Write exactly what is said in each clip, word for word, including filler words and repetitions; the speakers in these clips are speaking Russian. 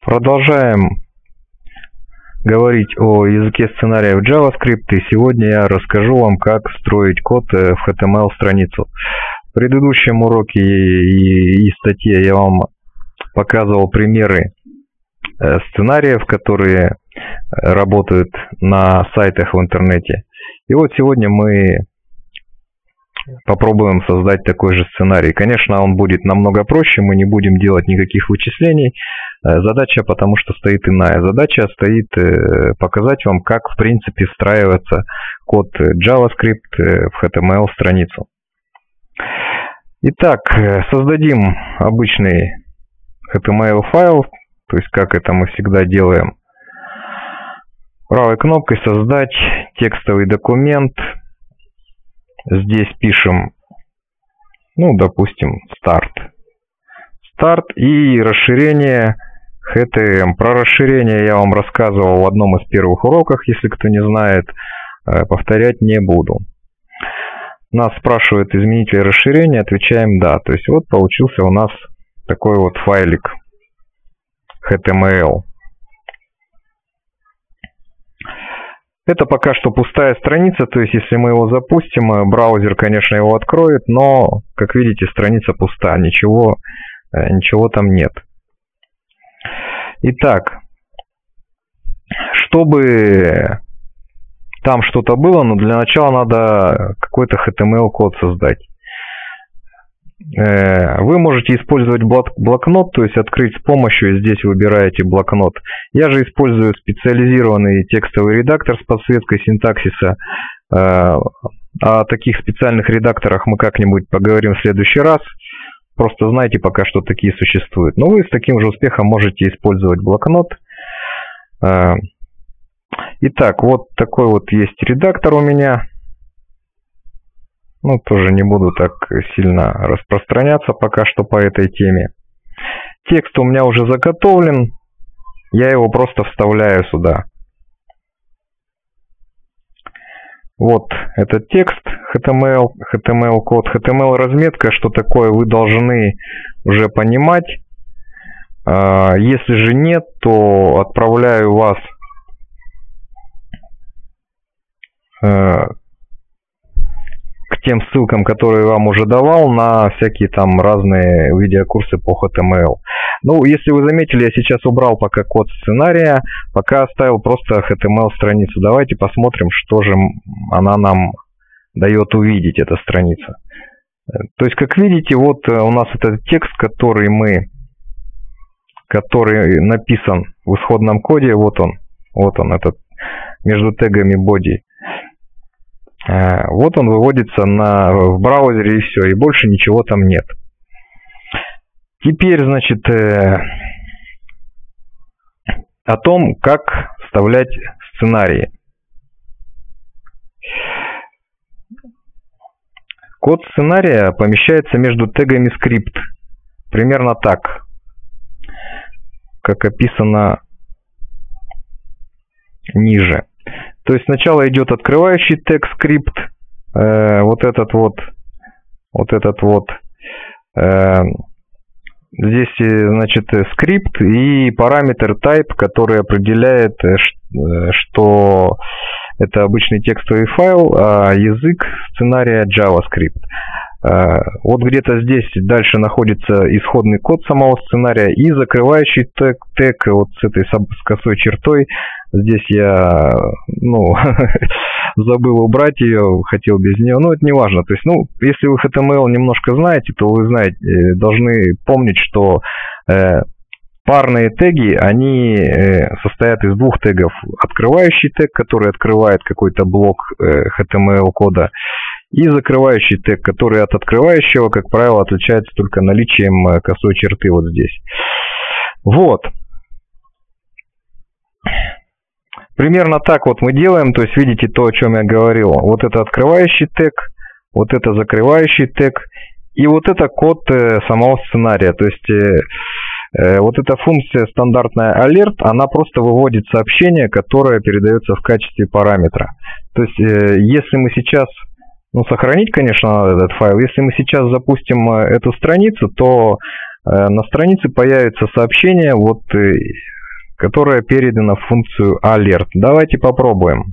Продолжаем говорить о языке сценариев JavaScript, и сегодня я расскажу вам, как строить код в эйч ти эм эл-страницу. В предыдущем уроке и, и статье я вам показывал примеры сценариев, которые работают на сайтах в интернете. И вот сегодня мы попробуем создать такой же сценарий. Конечно, он будет намного проще, мы не будем делать никаких вычислений. Задача, потому что стоит иная. Задача стоит показать вам, как в принципе встраивается код JavaScript в эйч ти эм эл-страницу. Итак, создадим обычный эйч ти эм эл-файл, то есть как это мы всегда делаем. Правой кнопкой создать текстовый документ. Здесь пишем, ну, допустим, старт. Старт и расширение эйч ти эм. Про расширение я вам рассказывал в одном из первых уроков, если кто не знает, повторять не буду. Нас спрашивают изменить ли расширение, отвечаем да. То есть вот получился у нас такой вот файлик эйч ти эм эл. Это пока что пустая страница, то есть если мы его запустим, браузер, конечно, его откроет, но, как видите, страница пуста, ничего, ничего там нет. Итак, чтобы там что-то было, но для начала надо какой-то эйч ти эм эл-код создать. Вы можете использовать блокнот, то есть открыть с помощью, здесь выбираете блокнот. Я же использую специализированный текстовый редактор с подсветкой синтаксиса. О таких специальных редакторах мы как-нибудь поговорим в следующий раз. Просто знайте пока, что такие существуют. Но вы с таким же успехом можете использовать блокнот. Итак, вот такой вот есть редактор у меня. Ну, тоже не буду так сильно распространяться пока что по этой теме. Текст у меня уже заготовлен. Я его просто вставляю сюда. Вот этот текст эйч ти эм эл, эйч ти эм эл-код, эйч ти эм эл-разметка, что такое, вы должны уже понимать. Если же нет, то отправляю вас к тем ссылкам, которые я вам уже давал, на всякие там разные видеокурсы по эйч ти эм эл. Ну, если вы заметили, я сейчас убрал пока код сценария, пока оставил просто эйч ти эм эл-страницу. Давайте посмотрим, что же она нам дает увидеть, эта страница. То есть, как видите, вот у нас этот текст, который мы, который написан в исходном коде, вот он, вот он, этот, между тегами body. Вот он выводится на, в браузере, и все, и больше ничего там нет. Теперь, значит, э, о том, как вставлять сценарии. Код сценария помещается между тегами скрипт. Примерно так, как описано ниже. То есть сначала идет открывающий тег скрипт, э, вот этот вот, вот этот вот, э, здесь, значит, скрипт и параметр type, который определяет, что это обычный текстовый файл, а язык сценария JavaScript. Вот где-то здесь дальше находится исходный код самого сценария и закрывающий тег, тег вот с этой с косой чертой. Здесь я, ну, забыл убрать ее, хотел без нее, но это не важно. То есть, ну, если вы эйч ти эм эл немножко знаете, то вы знаете, должны помнить, что э, парные теги, они э, состоят из двух тегов. Открывающий тег, который открывает какой-то блок э, эйч ти эм эл-кода, и закрывающий тег, который от открывающего, как правило, отличается только наличием косой черты вот здесь. Вот. Примерно так вот мы делаем, то есть видите то, о чем я говорил. Вот это открывающий тег, вот это закрывающий тег, и вот это код э, самого сценария. То есть э, э, вот эта функция стандартная alert, она просто выводит сообщение, которое передается в качестве параметра. То есть э, если мы сейчас, ну, сохранить, конечно, надо этот файл, если мы сейчас запустим эту страницу, то э, на странице появится сообщение, вот э, которая передана в функцию alert. Давайте попробуем.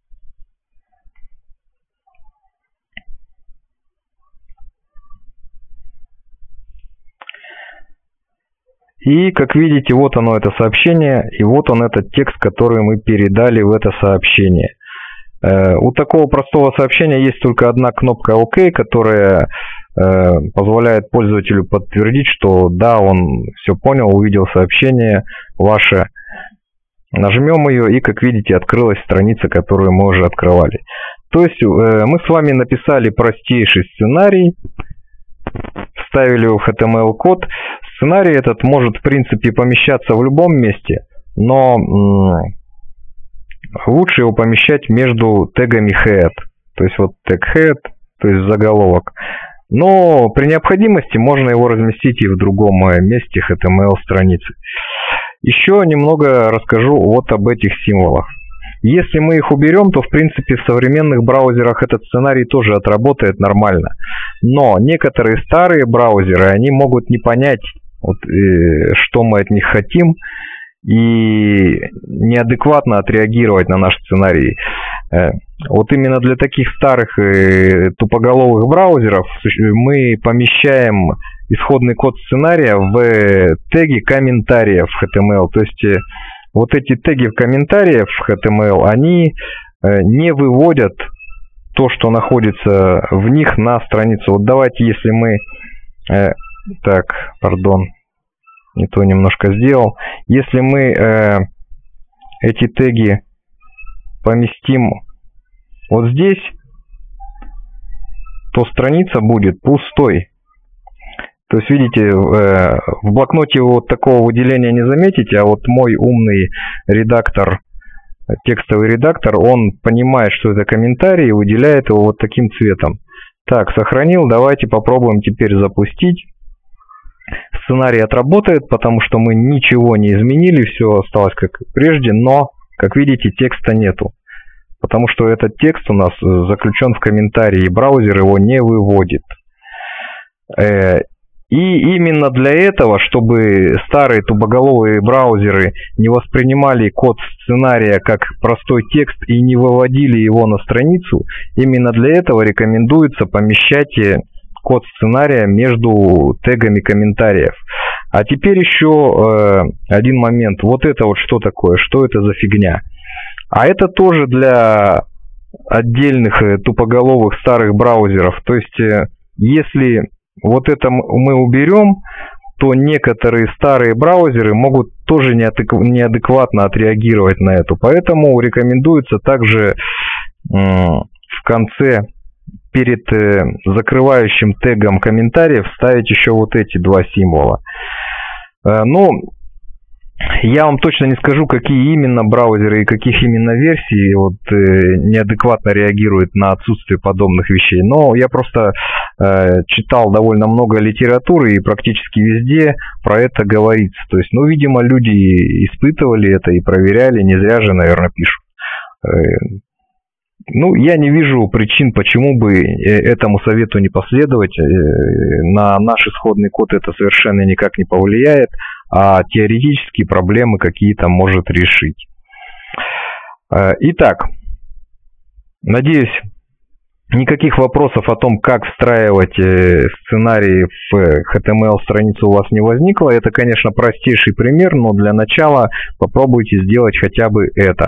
И, как видите, вот оно, это сообщение, и вот он, этот текст, который мы передали в это сообщение. У такого простого сообщения есть только одна кнопка ОК, которая позволяет пользователю подтвердить, что да, он все понял, увидел сообщение ваше. Нажмем ее, и, как видите, открылась страница, которую мы уже открывали. То есть мы с вами написали простейший сценарий, вставили в эйч ти эм эл-код. Сценарий этот может, в принципе, помещаться в любом месте, но лучше его помещать между тегами head. То есть вот тег head, то есть заголовок. Но при необходимости можно его разместить и в другом месте эйч ти эм эл-страницы. Еще немного расскажу вот об этих символах. Если мы их уберем, то в принципе в современных браузерах этот сценарий тоже отработает нормально. Но некоторые старые браузеры, они могут не понять, вот, э, что мы от них хотим, и неадекватно отреагировать на наш сценарий. Э, вот именно для таких старых э, тупоголовых браузеров мы помещаем исходный код сценария в теги комментариев в эйч ти эм эл. То есть э, вот эти теги комментариев в эйч ти эм эл, они э, не выводят то, что находится в них, на страницу. Вот давайте, если мы... Э, так, пардон, не то немножко сделал. Если мы э, эти теги поместим вот здесь, то страница будет пустой. То есть, видите, в блокноте вот такого выделения не заметите, а вот мой умный редактор, текстовый редактор, он понимает, что это комментарий, и выделяет его вот таким цветом. Так, сохранил. Давайте попробуем теперь запустить. Сценарий отработает, потому что мы ничего не изменили, все осталось как прежде, но, как видите, текста нету. Потому что этот текст у нас заключен в комментарии, и браузер его не выводит. И именно для этого, чтобы старые тупоголовые браузеры не воспринимали код сценария как простой текст и не выводили его на страницу, именно для этого рекомендуется помещать код сценария между тегами комментариев. А теперь еще э, один момент. Вот это вот что такое? Что это за фигня? А это тоже для отдельных э, тупоголовых старых браузеров. То есть, э, если вот это мы уберем, то некоторые старые браузеры могут тоже неадекватно отреагировать на это. Поэтому рекомендуется также э, в конце, перед э, закрывающим тегом комментариев, ставить еще вот эти два символа. Э, ну, я вам точно не скажу, какие именно браузеры и каких именно версий вот, э, неадекватно реагируют на отсутствие подобных вещей. Но я просто э, читал довольно много литературы, и практически везде про это говорится. То есть, ну, видимо, люди испытывали это и проверяли, не зря же, наверное, пишут. Э, Ну, я не вижу причин, почему бы этому совету не последовать. На наш исходный код это совершенно никак не повлияет, а теоретические проблемы какие-то может решить. Итак, надеюсь, никаких вопросов о том, как встраивать сценарий в эйч ти эм эл-страницу у вас не возникло. Это, конечно, простейший пример, но для начала попробуйте сделать хотя бы это.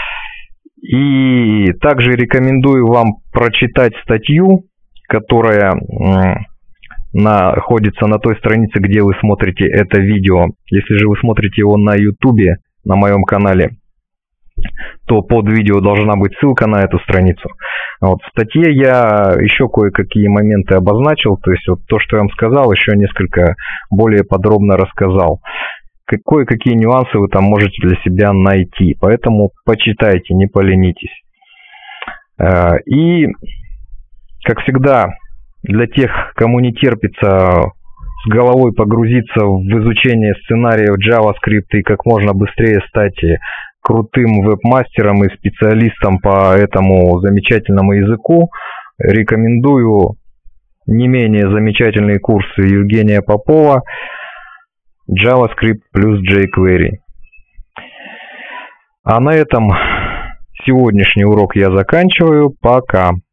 И также рекомендую вам прочитать статью, которая находится на той странице, где вы смотрите это видео. Если же вы смотрите его на ютубе, на моем канале, то под видео должна быть ссылка на эту страницу. Вот, в статье я еще кое-какие моменты обозначил, то есть вот то, что я вам сказал, еще несколько более подробно рассказал. Кое-какие нюансы вы там можете для себя найти, поэтому почитайте, не поленитесь. И, как всегда, для тех, кому не терпится с головой погрузиться в изучение сценариев JavaScript и как можно быстрее стать крутым веб-мастером и специалистом по этому замечательному языку, рекомендую не менее замечательные курсы Евгения Попова JavaScript плюс jQuery. А на этом сегодняшний урок я заканчиваю. Пока.